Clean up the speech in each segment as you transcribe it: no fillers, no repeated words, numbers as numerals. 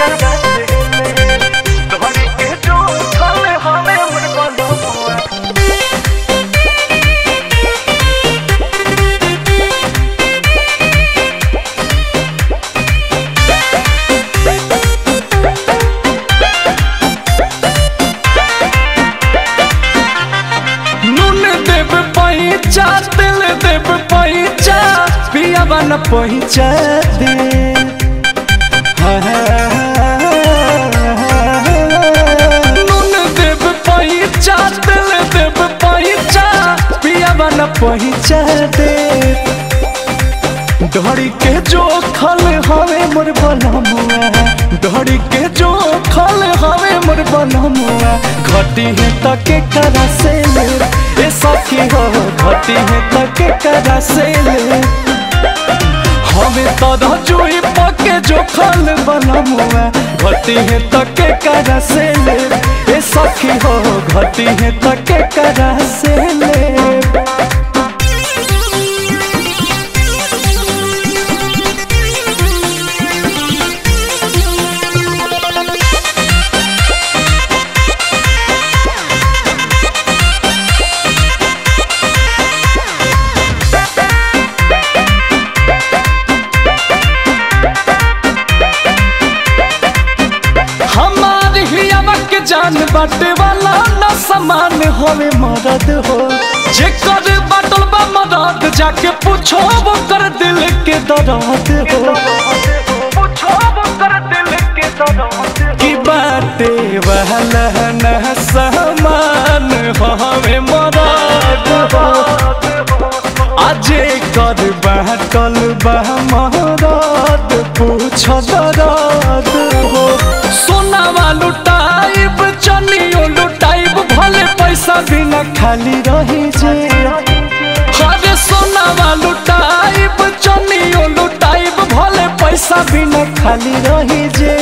दिल देव पैचा पियावा न पहुँचा दे नून देव पैचा दिल देव पैचा पियावा न पहुँचा दे डोरी के जो खल हवे मोर बनमुआ डोरी के जो खल हवे मोर बनमुआ घटी है तके करा से ले ए सखी हो घटी है तके करा से ले हमें तो जुई पके जो खल बनमुआ घटी है तके करा से ले ए सखी हो घटी है तके करा से ले। जान बाटे वाला न समान होवे मरद हो जे कर बाटल बा मरद जाके पूछो वो कर दिल के दर्द हो पूछो वो कर दिल के दर्द की बाटे वाला न समान होवे मरद हो आजे कर बाटल बा मरद पूछो दर्द हो सोनावा लुटाइब चनियो लुटाइब भले पैसा बिना खाली रही जे हरे सोनावा लुटाइब चनियो लुटाइब भले पैसा बिना खाली रही जे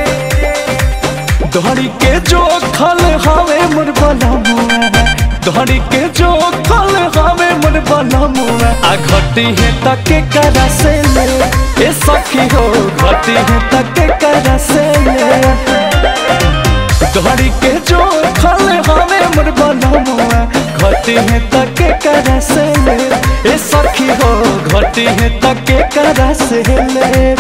धड़ी के जो खल हवे मोर बनमुआ धड़ी के जो खल हवे मोर बनमुआ आ घटी है तके करा से ले ए सखी हो घटी है तके करा से ले धड़ी के जो खल हवे मोर बनमुआ घटी है तके करा से ले ए सखी हो घटी है तके करा से ले।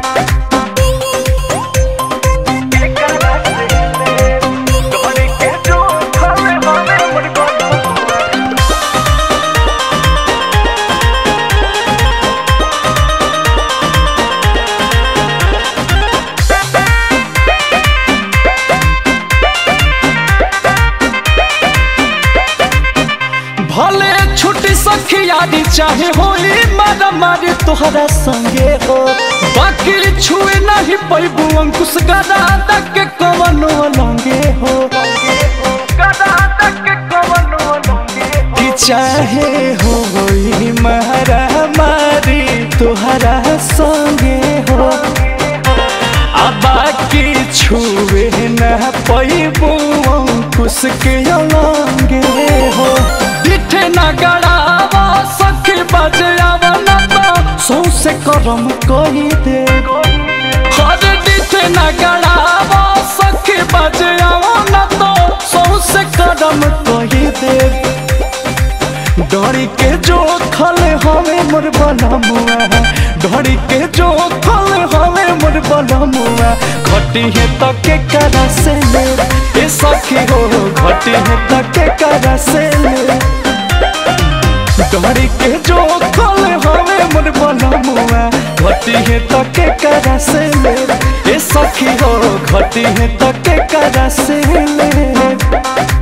भले छुट्टी सखियारी चाहे होई मारा मारी तोहरा संगे हो बाकी छुए नहीं पैबू अंकुश गदा तक के कवनो लंगे हो कि चाहे होई मारा मारी तोहरा संगे हो आ बाकी छुए न पैबू अंकुश के लंगे हो दिठे न गड़ावा सखी बजावा न तो सौसे करम कही दे हर दिठे न गड़ावा सखी बजावा न तो सौसे करम कही दे डोरी के जो खल हवे मोर बनमुआ डोरी के जो खल हवे मोर बनमुआ घटी है तके करा से ले ए सखी हो घटी है तके करा से ले डोरी के जो खल हवे मोर बनमुआ घटी है तके करा से ले ए सखी हो घटी है तके करा से ले।